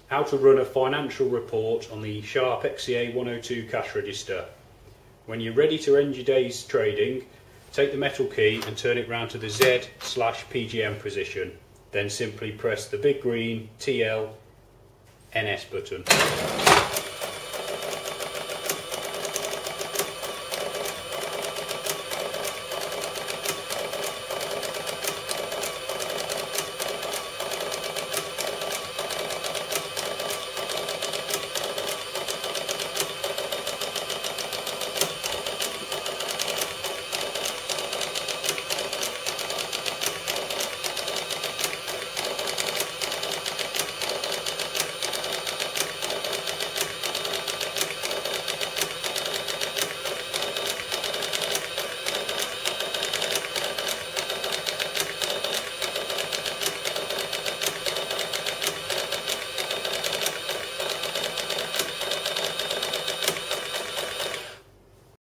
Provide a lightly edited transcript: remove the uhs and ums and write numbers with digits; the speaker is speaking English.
how to run a financial report on the Sharp XEA102 cash register. When you're ready to end your day's trading, take the metal key and turn it round to the Z/PGM position. Then simply press the big green TL NS button.